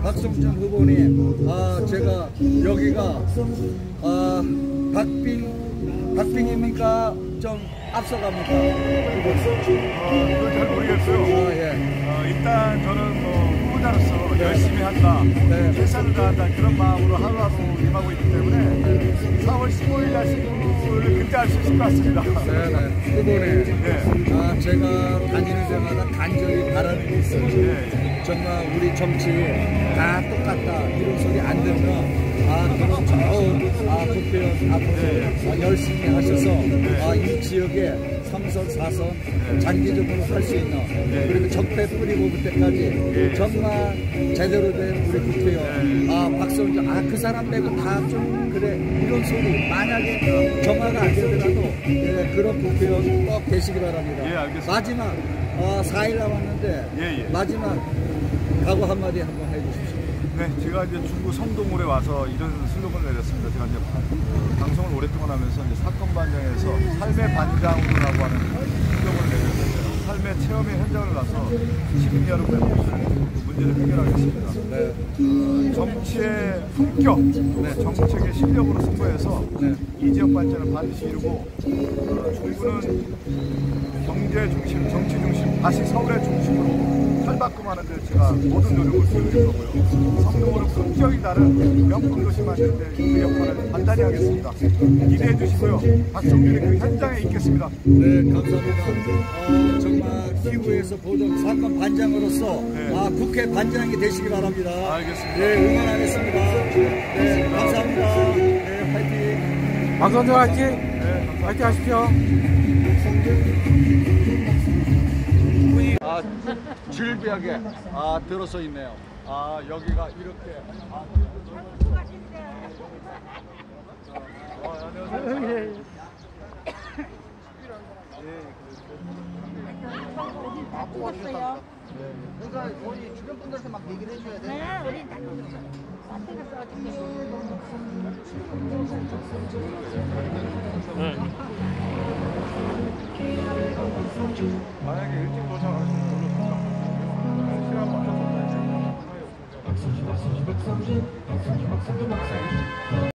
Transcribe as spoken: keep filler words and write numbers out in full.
박성준 후보님, 아, 제가 여기가 아, 박빙, 박빙입니까? 좀 앞서갑니까? 어, 그걸 잘 모르겠어요. 아, 예. 어, 일단 저는 뭐 후보자로서 네. 열심히 한다, 네. 최선을 다한다 그런 마음으로 하루하루 임하고 있기 때문에 네. 사월 십오일 날 승부를 그때 알 수 있을 것 같습니다. 네네. 후보님, 네. 아, 제가 다니는 데마다 간절히 바라는 게 있어요. 네. 정말 우리 정치 다 똑같다 이런 소리 안 듣는 아, 그런 좋은 아, 국회의원 앞으로 네. 아, 열심히 하셔서 네. 아, 이 지역에 삼선, 사선 네. 장기적으로 할 수 있는 네. 그리고 적폐 뿌리고 그때까지 네. 정말 제대로 된 우리 국회의원 네. 아, 박성준 아, 그 사람 빼고 다 좀 그래 이런 소리 만약에 정화가 안 되더라도 네, 그런 국회의원 꼭 계시기 바랍니다. 예, 알겠습니다. 마지막 어, 사일 남았는데 예, 예. 마지막 각오 한마디 한번 해주십시오. 네, 제가 이제 중구 성동홀에 와서 이런 슬로건을 내렸습니다. 제가 이제 방송을 오랫동안 하면서 이제 사건 반장에서 삶의 반장으로라고 하는 슬로건을 내렸는데 삶의 체험의 현장을 가서 시민 여러분의 모습을 문제를 해결하겠습니다. 네. 어, 정치의 품격, 네, 정책의 실력으로 승부해서 네. 이 지역 발전을 반드시 이루고 어, 중구는 경제 중심, 정치 중심, 다시 서울의 중심으로 탈바꿈하는 데 제가 모든 노력을 기울일 거고요. 성동호는 품격이 다른 명품 도시 만드는 데 그 역할을 단단히 하겠습니다. 기대해 주시고요. 박성준이 그 현장에 있겠습니다. 네, 감사합니다. 어, 정말 티비에서 보던 사건 반장으로서 네. 아, 국회 반장이 되시기 바랍니다. 알겠습니다. 네, 응원하겠습니다. 네, 감사합니다. 네, 화이팅. 박성준 화이팅. 네, 화이팅 하십시오. 아, 질비하게 아, 들어서 있네요. 아, 여기가 이렇게 아, 어, 안녕하세요. 다 찍었어요. 그러니까 우리 주변 분들한테 막 얘기를 해줘야 돼. 네, 우리 다 마트 가서 어떻게 만약에 일찍 도착하시면 별로 시간 맞춰서